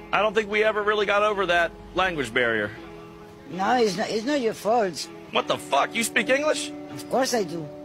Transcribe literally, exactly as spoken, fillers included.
I don't think we ever really got over that language barrier. No, it's not, it's not your fault. What the fuck? You speak English? Of course I do.